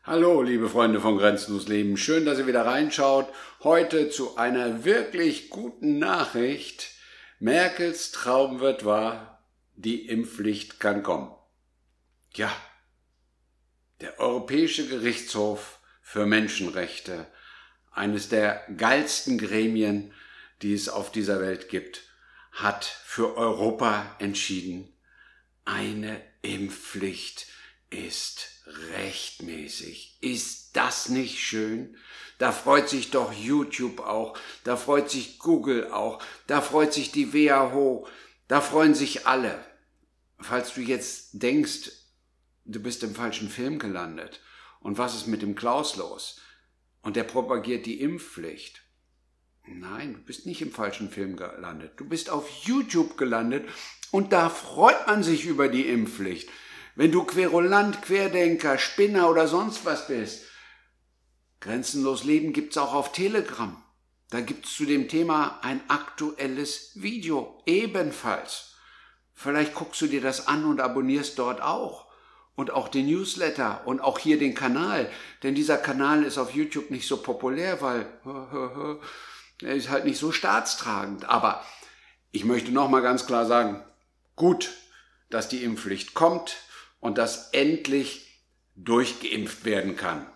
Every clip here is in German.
Hallo, liebe Freunde von Grenzenlos Leben. Schön, dass ihr wieder reinschaut. Heute zu einer wirklich guten Nachricht. Merkels Traum wird wahr. Die Impfpflicht kann kommen. Ja, der Europäische Gerichtshof für Menschenrechte, eines der geilsten Gremien, die es auf dieser Welt gibt, hat für Europa entschieden, eine Impfpflicht ist rechtmäßig. Ist das nicht schön? Da freut sich doch YouTube auch, da freut sich Google auch, da freut sich die WHO, da freuen sich alle. Falls du jetzt denkst, du bist im falschen Film gelandet und was ist mit dem Klaus los? Und der propagiert die Impfpflicht. Nein, du bist nicht im falschen Film gelandet. Du bist auf YouTube gelandet und da freut man sich über die Impfpflicht. Wenn du Querulant, Querdenker, Spinner oder sonst was bist. Grenzenlos Leben gibt's auch auf Telegram. Da gibt's zu dem Thema ein aktuelles Video, ebenfalls. Vielleicht guckst du dir das an und abonnierst dort auch. Und auch den Newsletter und auch hier den Kanal. Denn dieser Kanal ist auf YouTube nicht so populär, weil er ist halt nicht so staatstragend. Aber ich möchte nochmal ganz klar sagen, gut, dass die Impfpflicht kommt und dass endlich durchgeimpft werden kann.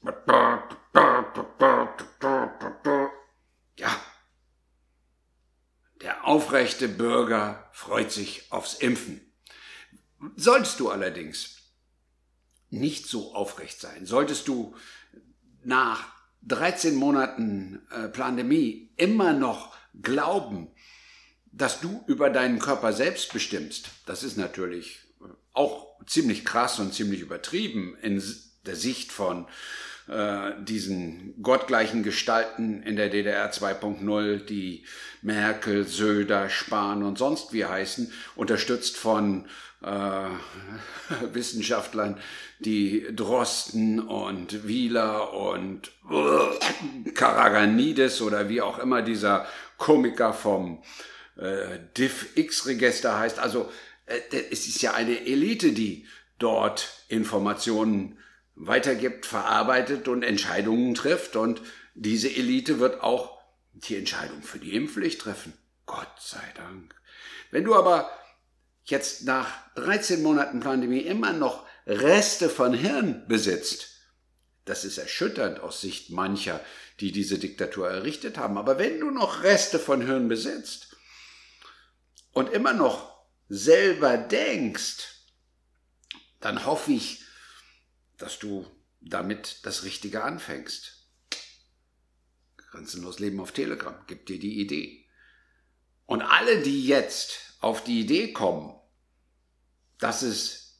Ja, der aufrechte Bürger freut sich aufs Impfen. Solltest du allerdings nicht so aufrecht sein, solltest du nach 13 Monaten Pandemie immer noch glauben, dass du über deinen Körper selbst bestimmst, das ist natürlich auch ziemlich krass und ziemlich übertrieben in der Sicht von diesen gottgleichen Gestalten in der DDR 2.0, die Merkel, Söder, Spahn und sonst wie heißen, unterstützt von Wissenschaftlern, die Drosten und Wieler und Karaganidis oder wie auch immer dieser Komiker vom Diff-X-Register heißt. Also es ist ja eine Elite, die dort Informationen weitergibt, verarbeitet und Entscheidungen trifft. Und diese Elite wird auch die Entscheidung für die Impfpflicht treffen. Gott sei Dank. Wenn du aber jetzt nach 13 Monaten Pandemie immer noch Reste von Hirn besitzt, das ist erschütternd aus Sicht mancher, die diese Diktatur errichtet haben. Aber wenn du noch Reste von Hirn besitzt und immer noch selber denkst, dann hoffe ich, dass du damit das Richtige anfängst. Grenzenlos Leben auf Telegram gibt dir die Idee. Und alle, die jetzt auf die Idee kommen, dass es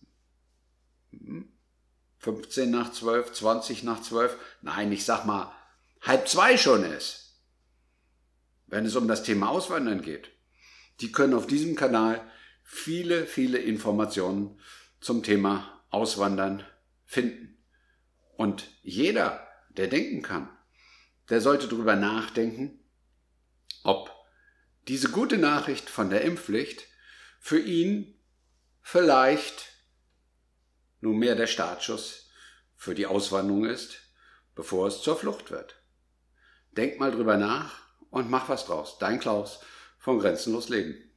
15 nach 12, 20 nach 12, nein, ich sag mal 1:30 schon ist, wenn es um das Thema Auswandern geht, die können auf diesem Kanal viele, viele Informationen zum Thema Auswandern finden. Und jeder, der denken kann, der sollte darüber nachdenken, ob diese gute Nachricht von der Impfpflicht für ihn vielleicht nur mehr der Startschuss für die Auswanderung ist, bevor es zur Flucht wird. Denk mal drüber nach und mach was draus. Dein Klaus von Grenzenlos Leben.